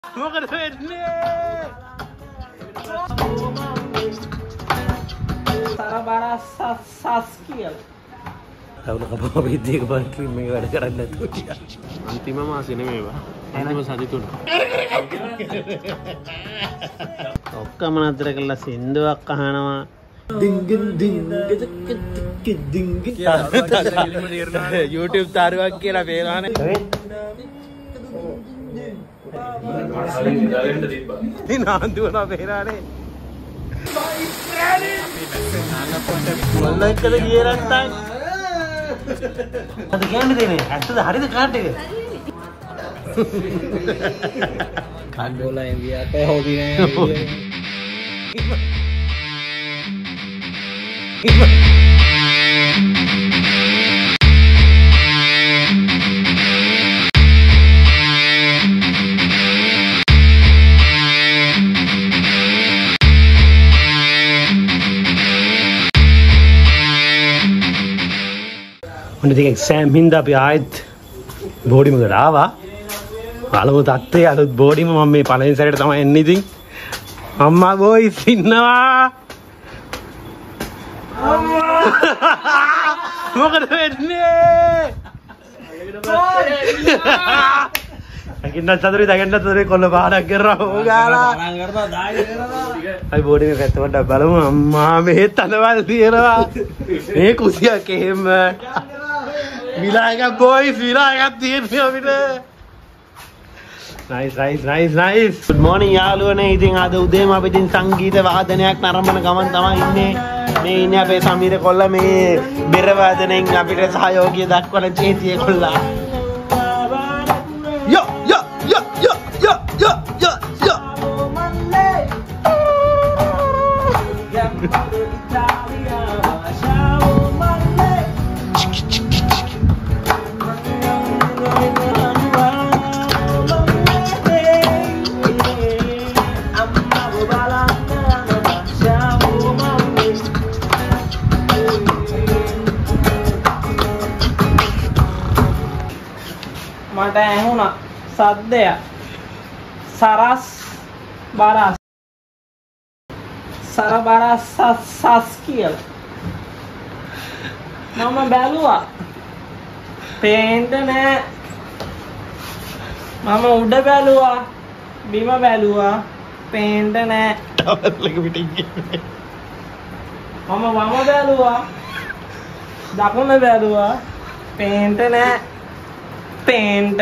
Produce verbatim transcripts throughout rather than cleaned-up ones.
මොකද වෙන්නේ? සරබරසස් කියලා. අවුල කපුව විද්‍යක බන්ට්‍රීම් එක වැඩ කරන්නේ නැතුව ගියා. අන්තිම මාසේ නෙමෙයිවා. අන්තිම සති තුන. ඔක්කොම නතර කළා සින්දුවක් අහනවා. දින්ගින් දින්ගින් දින්ගින් YouTube තාරුවක් කියලා පේනවනේ. මේ නාන්දුවන පේනවනේ. මොන එකද ගියේ නැත්තම්? අද කියන්නේ දෙන්නේ ඇත්තද හරිද කාඩ් එක? කාඩ් වල ඉන්දියාට හොදි නෑ. මොන දෙයක් එක්සෑම් හින්දා අපි ආයෙත් බෝඩිම එකට ආවා. අලුත් අත්තේ අලුත් බෝඩිම මම මේ පළවෙනි සැරේට තමයි එන්නේ ඉතින්. අම්මා බොයිස් ඉන්නවා. මොකද වෙන්නේ? අකින්න සතුරේ දගන්න සතුරේ කොල්ල පාඩක් කරා ඕගාලා. පාඩම් කරපා දායි කරනවා. අපි බෝඩිමේ පැත්ත පොඩ්ඩක් බලමු. අම්මා මේ තනවල් තියනවා. මේ කුසියක් එහෙම. විලායක බොයිස් විලායක තියෙනවා අපිට. nice nice nice nice. good morning යාළුවනේ. ඉතින් අද උදේම අපි ඉතින් සංගීත වාදනයක් නරඹන ගමන් තමයි ඉන්නේ. මේ ඉන්නේ අපේ සමීර කොල්ලා මේ බෙර වාදනයෙන් අපිට සහයෝගය දක්වන චේතිය කොල්ලා. යෝ යෝ යෝ යෝ යෝ යෝ යෝ යෝ. මට ඇහුණා සද්දය සරස් බරස් සරබරස් සස් කියලා. මම බැලුවා පේන්න නෑ. මම උඩ බැලුවා බිම බැලුවා පේන්න නෑ. ටවල් එක පිටින් ගියේ. මම වම බැලුවා දකුණ බැලුවා පේන්න නෑ. पेंट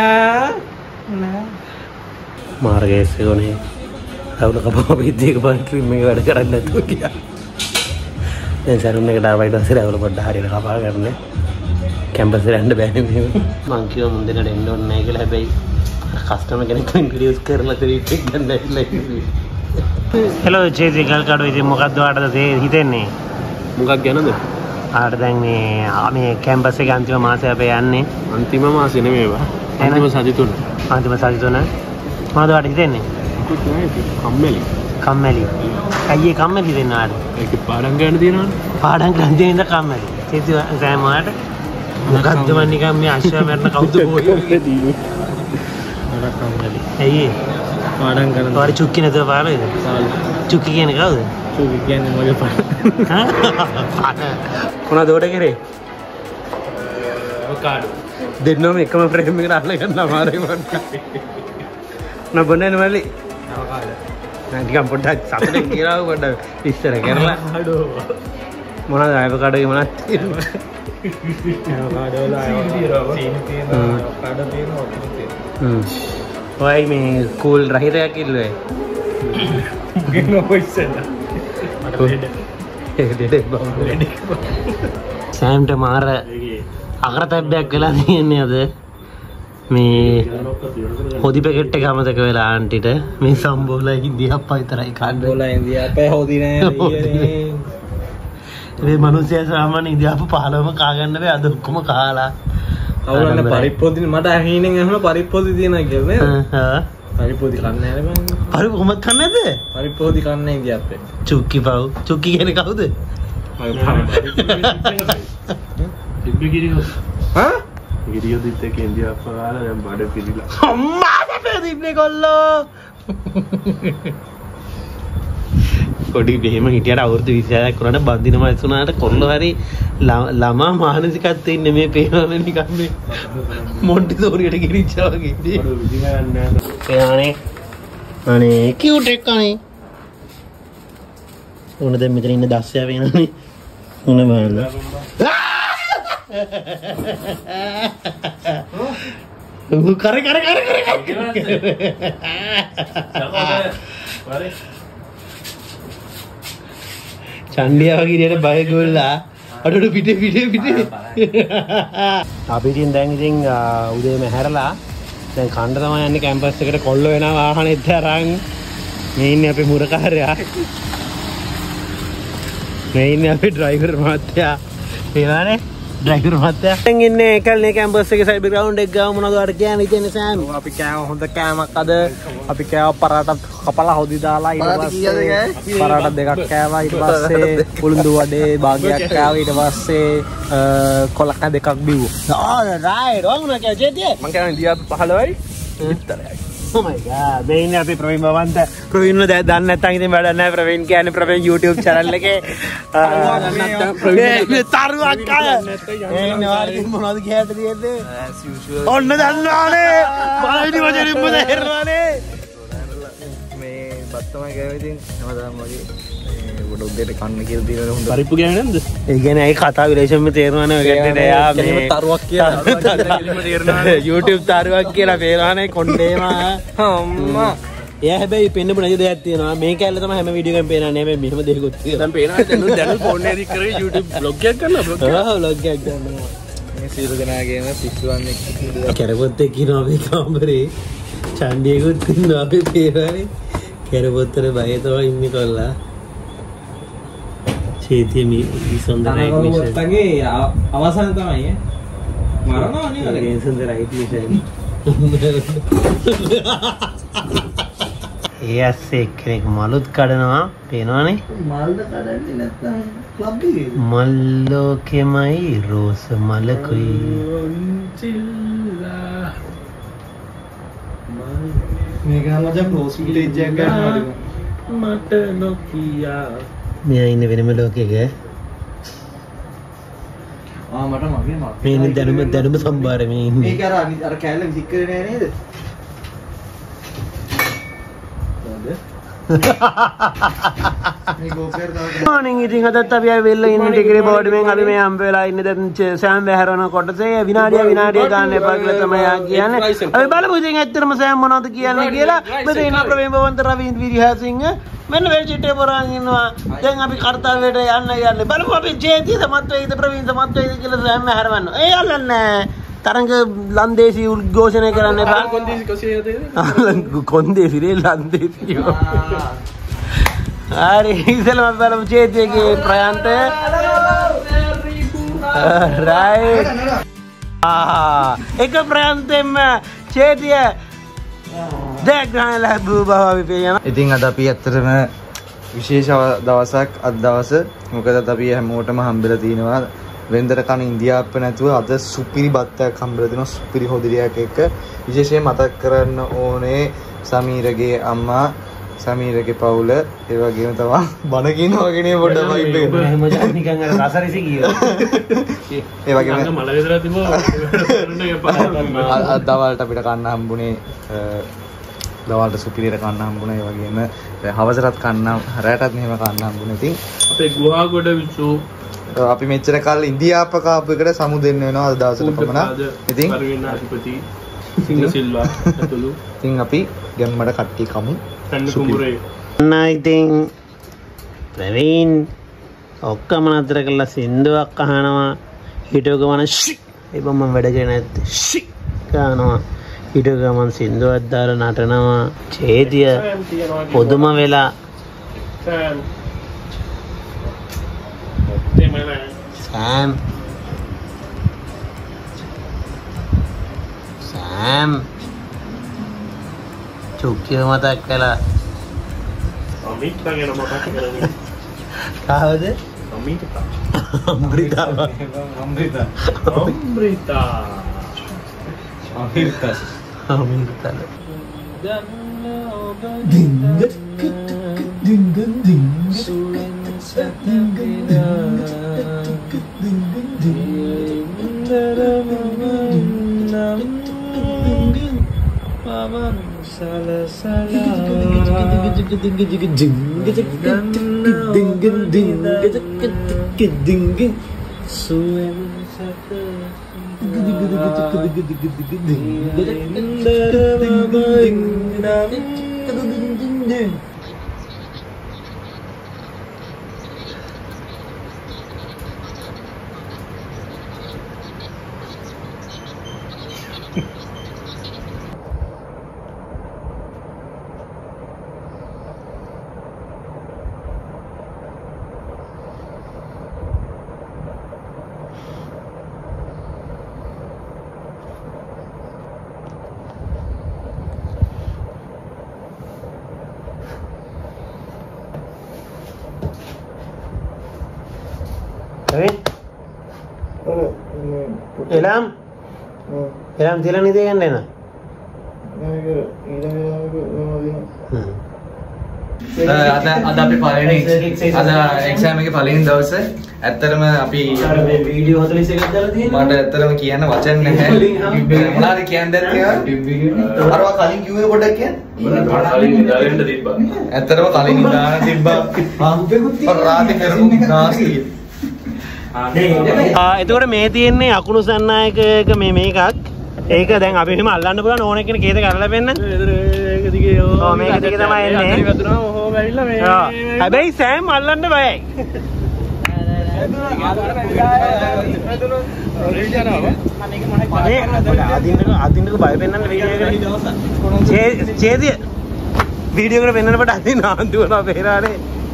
मार्गेस कोने අවුල කපුව විද්‍යක බන්ට්‍රීම් එක වැඩ කරන්නේ නැතුව ගියා. දැන් සරුන් එකට ආවයිට පස්සේ අවුල පොඩ්ඩක් හරියට කපා ගන්න. කැම්පස් එකට යන්න බෑනේ මෙහෙම. මං කිව්වා මුන් දෙන්නට එන්න ඕනේ නැහැ කියලා. හැබැයි කස්ටමර් කෙනෙක් ඉන්ට්‍රොඩියුස් කරලා ත්‍රිට් එක ගන්න ඇවිල්ලා ඉන්නේ. හෙලෝ චේසි ගල්කඩෝ ඉතින් මොකක්ද ඔයාලට හිතෙන්නේ? මොකක් ගැනද? ආට දැන් මේ මේ කැම්පස් එකේ අන්තිම මාසෙ අපි යන්නේ. අන්තිම මාසෙ නෙමෙයිවා. අන්තිම සති තුන. අන්තිම සති තුන. මොනවද ඔයාලට හිතෙන්නේ? මොකද නැහැ කම්මැලි. කම්මැලි. අයියේ කම්මැලි දෙන්න ආට. ඒක පාඩම් ගන්න තියෙනවනේ. පාඩම් ගන්න තියෙන කම්මැලි. චේති සෑම ඔයාලට මොකද්ද මන් නිකන් මේ අශ්වයා මරන කවුද බෝලේ දීන්නේ. මට කම්මැලි. අයියේ පාඩම් කරන. ඔයාලා චුක්කි නැතුව පාරේද? චුක්කි කියන්නේ කවුද? චුක්කි කියන්නේ මගේ පාඩම්. හා මොනවද උඩ කරේ? අවකාඩෝ. දෙන්නම එකම ෆ්‍රේම් එකට අල්ල ගන්න අමාරුයි මට. නෑ බොන්නේ නැමලි. අවකාඩෝ. නෑ ටිකක් පොඩ්ඩක් සතුටෙන් කියලා පොඩ්ඩක් ඉස්සර කරලා. අවකාඩෝ. මොනවද අවකාඩෝ මොනවද තියෙන්නේ? අවකාඩෝ වල සීනි තියෙනවා, අවකාඩෝ තියෙනවා, ඔක්කොම තියෙනවා. හ්ම්. ඔයයි මේ කූල් රහිතයක් ඉල්ලුවේ. මුගෙන් ඔයිසෙන්න. මට දෙඩ. සෑම්ට මාර අකරතැබ්බයක් වෙලා තියෙන්නේ අද මේ හොදි පැකට් එක අමතක වෙලා ආන්ටිට මේ සම්බෝලා ඉන්දියාප්පා විතරයි කන්න. සම්බෝලා ඉන්දියාප්පා හොදි නෑ ඊයේ. මේ මිනිස්සයා සාමාන්‍ය ඉන්දියාප්පා පහළම කා ගන්න බෑ අද ඔක්කොම කාලා. අවුලන්න පරිප්පොදි මට අහීනෙන් අහන පරිප්පොදි තියනවා කියලා නේද? හා පරිප්පොදි කන්නේ නැහැ බං. පරිප්පොදි කොහොමද කන්නේ නැද්ද? පරිප්පොදි කන්නේ ඉන්දියාප්පේ. චුක්කි පව්. චුක්කි කියන්නේ කවුද? ඉබ්බේ කිරියෝ. හා? කිරියෝ දිත් එක ඉන්දියාප්පා ගාලා දැන් බඩ පිළිලා. අම්මා පැදින්නේ කොල්ලෝ. කොඩි බෙහෙම හිටියට අවුරුදු විසිහයක් වුණාට බඳින වයස වුණාට කොල්ලෝ හරි ළමා මානසිකත්වයේ ඉන්නේ මේ පේනවනේ නිකන් මේ මොන්ටිසෝරියට ගිරිච්චා වගේ ඉතින්. එයානේ අනේ කියුට් එක අනේ. උන දැන් මෙතන ඉන්න දස්සයා වෙනනේ. උන බලන්න. කර කර කර කර. චණ්ඩියා වගේ ඉතින් බය ගොල්ලා අඩට පිටේ පිටේ පිටේ. අපි ඉතින් දැන් ඉතින් උදේම හැරලා දැන් කණ්ඩ තමයි යන්නේ කැම්පස් එකට කොල්ලෝ වෙනවා වාහනේත් අරන්. මේ ඉන්නේ අපේ මුරකාරයා. මේ ඉන්නේ අපේ ඩ්‍රයිවර් මහත්තයා. එනවානේ ඩ්‍රයිවර් මහත්තයා. දැන් ඉන්නේ කල්නේ කැම්පස් එකේ සයිබර් ග්‍රවුන්ඩ් එක ගාව මොනවද අර කියන්නේ ඉතින් සෑම්. අපි කෑව හොඳ කෑමක් අද. අපි කෑව පරාටත් කපලා හොදි දාලා ඊට පස්සේ පරාට දෙකක් කෑවා ඊට පස්සේ උළුඳු වඩේ භාගයක් කෑවා ඊට පස්සේ කොලක දෙකක් බිව්වා. ආ රයිට් වුණා කෑ ජෙටිය. මං කියන්නේ ඉන්දියාව පහළොවයි විතරයි. Oh my god. මේ ඉන්නේ අපි ප්‍රවීන් බවන්ත. ප්‍රවීන්ව දන්නේ නැත්නම් ඉතින් වැඩක් නැහැ. ප්‍රවීන් කියන්නේ ප්‍රවීන් YouTube channel එකේ මේ තරුවක් අය. ඒ නාරි මොනවද කියන්න තියෙන්නේ? as usual. ඔන්න දන්නවනේ. බලයිනි වචනින්ම දෙහෙරනවනේ. මේ බත් තමයි ගෑවේ ඉතින් හැමදාම වගේ ගොඩ උඩට කන්න කියලා තියෙනවා හොඳ. පරිප්පු කියන්නේ නැද්ද? ඒ කියන්නේ ඒ කතා විලේෂන්ම තේරෙනවනේ ඔය ගැටේ එයා මේ තරුවක් කියලා. තේරෙනවනේ YouTube තරුවක් කියලා පේනවනේ කොණ්ඩේම. අම්මා. එයා හැබැයි පෙන්නපු නැති දෙයක් තියෙනවා. මේ කැල්ල තමයි හැම වීඩියෝ එකම පේනන්නේ. හැබැයි මෙහෙම දෙයක්වත් තියෙනවා. දැන් පේනවා දැන් දැන් ෆෝන් එකේ කරේ YouTube vlog එකක් කරනවා vlog එකක්. ආ vlog එකක් ගන්නවා. මේ සීල දෙනාගේම පිස්සුවන් එක්ක කරපොත් එක්ක ඉනවා මේ කාමරේ. චණ්ඩියෙකුත් ඉන්නවා අපි පේනවනේ. කරපොත්තේ බය තමයි ඉන්නේ කොල්ලා. චේතිය මේ සොන්දර රයිට් මිෂන්. තගේ අවසන් තමයි ඈ. මරනවා නේ අර ගේ සොන්දර රයිට් මිෂන්. ඒ ඇස්සේ කෙනෙක් මලුත් කඩනවා පේනවනේ. මල්ද කඩන්නේ නැත්නම් ක්ලබ් එකේ. මල්ලෝකෙමයි රෝස මලකුයි. චිල්ලා. මේක නම් රෝස් විලේජ් එක ගන්නවා. මට නොකියා මෙයා ඉන්නේ වෙනම ලෝකයක. ආ මට මගේ මත්. මේ ඉන්නේ දැනුම දැනුම සම්භාර මේ ඉන්නේ. මේක අර අර කැලේ විසික් කරේ නෑ නේද? මේ ගෝපර් තමයි. මොර්නින් ඉතින් අදත් අපි ආවේ වෙල්ල ඉන්න ටිකේ බෝඩිමෙන් අපි මේ හම්බ වෙලා ඉන්නේ දැන් සෑම් වැහැරන කොටසේ විනාඩිය විනාඩිය ගන්න එපා කියලා තමයි ආ කියන්නේ. අපි බලමු ඉතින් ඇත්තටම සෑම් මොනවද කියන්නේ කියලා. මෙතන ඉන්න ප්‍රවීන් බවන්ත රවීන්ද්‍ර විරිහාසිංහ මෙන්න වෙල්චිටේ පොරන් ඉන්නවා. දැන් අපි කර්තව්‍යයට යන්න යන්නේ. බලමු අපි ජේතිද මත් වේද ප්‍රවීන්ද මත් වේද කියලා සෑම් වැහැරවන්න. ඒ යල්ලන්නේ තරංග ලන්දේසි උද්ඝෝෂණය කරන්න එපා. කොන්දේසි කොසියද? කොන්දේසි රේ ලන්දේසි. හරි ඉතින් අපි බලමු ජේතිගේ ප්‍රයන්තය. රයිට්. ආ එක ප්‍රයන්තෙම ජේතිය දෙයක් ගන්න ලැබුව බව අපි පේනවා. ඉතින් අද අපි ඇත්තටම විශේෂ දවසක් අද දවස. මොකද අපි හැමෝටම හම්බෙලා තිනවා වෙන්දර කන ඉන්දියාප්ප නැතුව අද සුපිරි බත්තයක් හම්බෙලා තිනවා සුපිරි හොදිරියක් එක්ක. විශේෂයෙන් මතක් කරන්න ඕනේ සමීරගේ අම්මා සමීරගේ පවුල ඒ වගේම තමයි බණ කියනවා වගේනේ පොඩ වයිබ් එක. එහෙම නිකන් අර රසරිසි කියනවා. ඒ වගේම මල විතර තිබුණා. අද දවල්ට අපිට කන්න හම්බුනේ දවල්ට සුපිරියට කන්න හම්බුණා. ඒ වගේම හවසටත් කන්න රැටත් මෙහෙම කන්න හම්බුනේ. ඉතින් අපේ ගුහාගොඩ විසු අපි මෙච්චර කාලේ ඉන්දියාප්ප කාපු එකට සමු දෙන්න වෙනවා අද දවසට පමණ. ඉතින් පරිවිනාධිපති සිංහ සිල්වා ඇතුළු ඉතින් අපි ගැම්මඩ කට්ටිය කමු. ඉතින් ප්‍රවීන් ඔක්කොම නතර කරලා සින්දුවක් අහනවා. හිටව ගමන ඒ බම්ම වැඩ කරේ නැත්තේ ෂි ගන්නවා. හිටව ගමන් සින්දුවක් දාලා නටනවා. චේතිය පොදුම වෙලා සෑම් සෑම් චුක්කිය මතක් කළා. අමිතා ගැන මතක් කරගන්න. කාවද? Amitha. අමෘතා. අමෘතා. අමෘතා. අමෘතා. අමෘතා. Elam, elam tilang ni dia kan dena. ada ada අපි පළවෙනි අද එක්සෑම් එකේ පළවෙනි දවසේ ඇත්තටම අපි වීඩියෝ හතලිස් එකක් දාලා තියෙනවා. මට ඇත්තටම කියන්න වචන නැහැ. මොනවද කියන්නද කියලා? අරවා කලින් කිව්වේ පොඩ්ඩක් කියන්න. කලින් ඉඳලා තිබ්බා. ඇත්තටම කලින් ඉඳලා තිබ්බා. රාත්‍රී කරමු නාස්ති. ආ එතකොට මේ තියෙන්නේ අකුණු සන්නායකක මේ මේකක්. ඒක දැන් අපි එහෙම අල්ලන්න පුළුවන් ඕන කෙනෙක් කේත කරලා වෙන්න. ඒක දිගේ ඔව් මේක දිගේ තමයි එන්නේ. වතුරම ඔහොම ඇවිල්ලා මේ. හැබැයි සෑම් අල්ලන්න බයයි. අදින්නක අදින්නක බය වෙන්නන්න වීඩියෝ එකට. චේදිය වීඩියෝ එකට වෙන්නන්න කොට අදින්න ආන්දුවනවා පෙරානේ.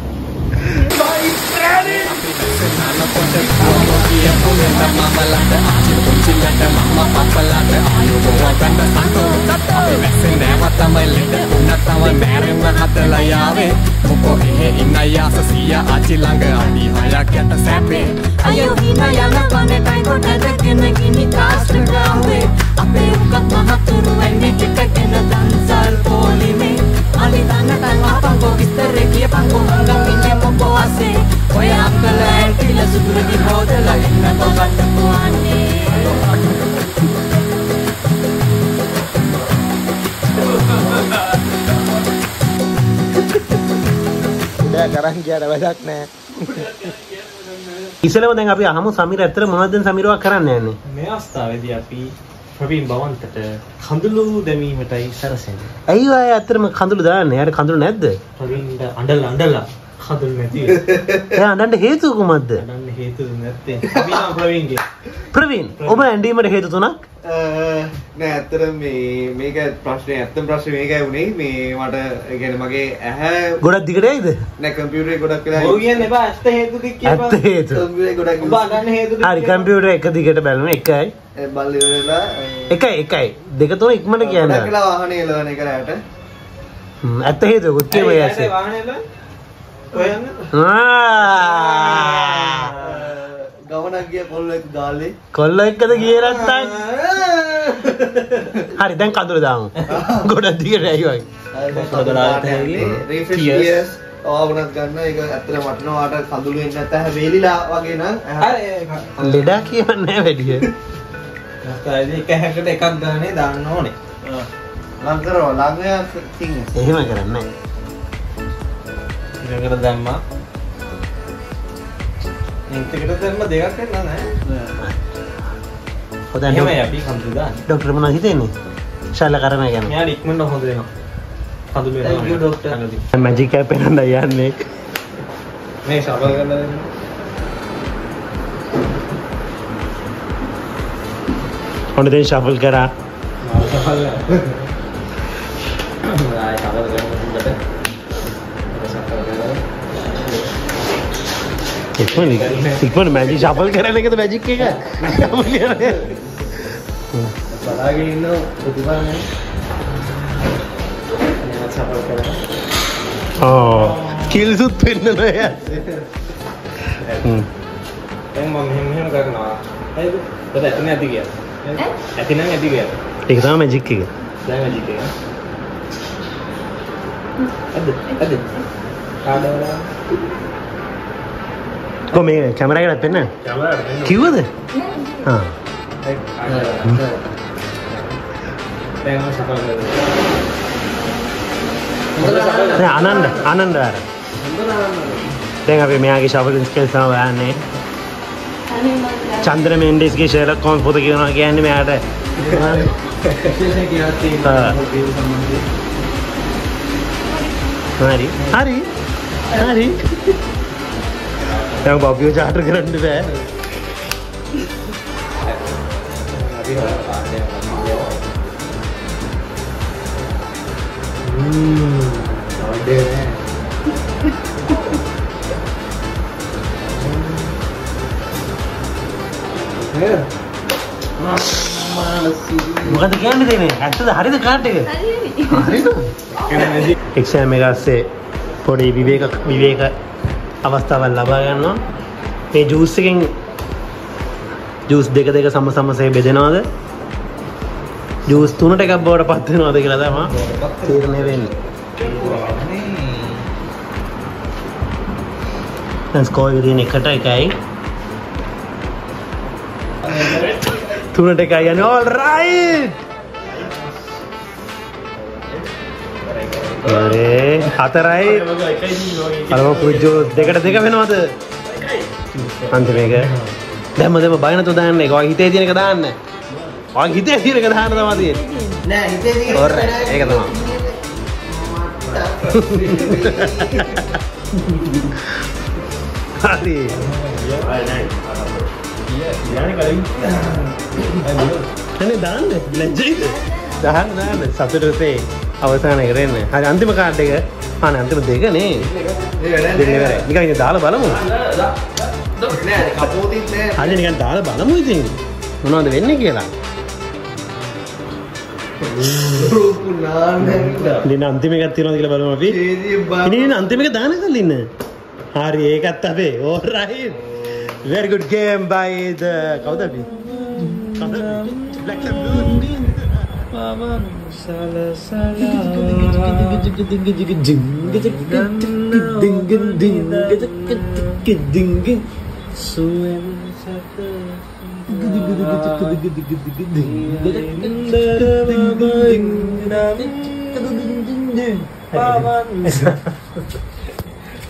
කරන් ගියාට වැඩක් නැහැ. ඉස්සෙල්ලම දැන් අපි අහමු සමීර ඇත්තට මොනවද දැන් සමීරවක් කරන්න යන්නේ? මේ අවස්ථාවේදී අපි ප්‍රවීන් බවන්තට කඳුළු දැමීමටයි සැරසෙන්නේ. ඇයි ඔය ඇත්තටම කඳුළු දාන්නේ? යාර කඳුළු නැද්ද? ප්‍රවීන්ට අඬලා අඬලා කඳුළු නැති. එයා අඬන්න හේතුව කුමක්ද? අඬන්න හේතුව නැත්තේ. අපි නම් ප්‍රවීන්ගේ. ප්‍රවීන් ඔබ ඇඬීමට හේතු තුනක්? නෑ ඇත්තට මේ මේක ප්‍රශ්නේ ඇත්තම ප්‍රශ්නේ මේකයි උනේ මේ මට ඒ කියන්නේ මගේ ඇහැ ගොඩක් දිගට ඇයිද? නෑ කම්පියුටරේ ගොඩක් වෙලා ඔය කියන්නේ එපා ඇත්ත හේතු ටික කියපන්. ඇත්ත හේතු. කම්පියුටරේ ගොඩක් ඔබ අඬන්න හේතු ටික. හරි කම්පියුටර් එක දිගට බලන එකයි. ඒ බල් ඉවරලා එකයි එකයි දෙක තුන ඉක්මනට කියන්නේ. ගොඩක් වෙලා වාහනේ එලවන එක රැට. හ්ම් ඇත්ත හේතුව කොත් කියව යන්නේ. වාහනේ එලවන. ඔයන්න. ආ ගමනක් ගිය කොල්ලෝ එක්ක ගාලේ. කොල්ලෝ එක්කද ගියේ නැත්තම්? හරි දැන් කඳුළු දාමු. ගොඩක් දිගට ඇයි වගේ. රිෆ්‍රෙෂ් ආවුණත් ගන්න ඒක ඇත්තට වටනවාට කඳුළු එන්නේ නැත්නම් වේලිලා වගේ නම් හරි ලෙඩා කියන්නේ වැඩිය. නැත්නම් එක හැකට එකක් ගානේ දාන්න ඕනේ. ලං කරව ළඟයා සිංහ. එහෙම කරන්නේ නැහැ. ඊළඟට දැම්මා. මේකට දැම්ම දෙකක් වෙන්න නෑ. හොඳයි. එහෙමයි අපි කඳුළු දාන්නේ. ડોක්ටර් මොනවද හිතන්නේ? ශාල කරන ගැන. මෙයා ඉක්මනට හොඳ වෙනවා. කඳුළු වෙනවා. Thank you doctor. මැජික් එක පෙන්නන්න යන්නේ. මේ ශබල් කරලා දෙන්න. ඔන්න දැන් ශෆල් කරා. මාර ශබල්. ආයි ශබල් කරනකොට ඉක්මන ඉක්මන මැජික් ශෆල් කරන එකද මැජික් එක? බලාගෙන ඉන්න ප්‍රතිඵලනේ. එයා ශබල් කරනවා. ඕ කිල්සුත් පෙන්නනවා යාස්. හ්ම්. දැන් මම මෙහෙම මෙහෙම කරනවා. හරිද? ඒක ඇති නැති කියලා. ඈ? ඇති නම් ඇති කියලා. ඒක තමයි මැජික් එක. දැන් මැජික් එක. Ada, ada. Ada. කො මේ කැමරා එකකට පෙන්න Kamera ada. කිව්වද? ආ. Tengok siapa lagi. දැන් ආනන්ද ආනන්ද ආර. දැන් අපි මෙයාගේ ෂවරින් ස්කිල්ස් තමයි බලන්නේ. චන්ද්‍ර මෙන්ඩිස්ගේ ෂර්ලොක් හෝම්ස් පොත කියනවා කියන්නේ මෙයාට විශේෂයෙන් කියලා තියෙනවා මොකද සම්බන්ධයෙන්. හරි හරි හරි දැන් බබ්බියෝ චාටර් කරන්න බෑ අපි පාඩේ හ්ම් අවුඩේ නෑ. මොකද කියන්නේ දෙන්නේ ඇත්තද හරිද කාට් එක හරිද එක්සෑම් එක ඇස්සේ පොඩි විවේක විවේක අවස්ථාවක් ලබා ගන්නවා මේ ජූස් එකෙන් ජූස් දෙක දෙක සම සමසේ බෙදෙනවද ජූස් තුනට එකක් බවට පත් වෙනවද කියලා තමයි තීරණය වෙන්නේ දැන් ස්කෝර් එක තියෙන එකට එකයි තුනට එකයි යන්නේ all right හරි හතරයි අරම පුජෝ දෙකට දෙක වෙනවද අන්තිම එක දැම්ම දැම්ම බය නැතුව දාන්න ඒක ඔය හිතේ තියෙන එක දාන්න ඔය හිතේ තියෙන එක දාන්න තමයි තියෙන්නේ නෑ හිතේ තියෙන all right ඒක තමයි හරි අනේ දාන්න ලැජ්ජයිද දාන්න දාන්න සතුටුසේ අවසාන කරන්න හරි අන්තිම කාඩ් එක අනේ අන්තිම දෙක නේ දෙන්නේ වැඩ නිකන් ඉතින් දාලා බලමු නෑ කපෝතිත් නෑ. හරි නිකන් දාලා බලමු ඉතින් මොනවද වෙන්නේ කියලා රූපු නාන්න ඉතින් අන්තිම එකක් තියෙනවද කියලා බලමු අපි ඉතින් අන්තිම එක දාන්න කලින් ඉන්න හරි ඒකත් අපේ all right very good game by the කවුද අපි කවුද black and blue mama sala sala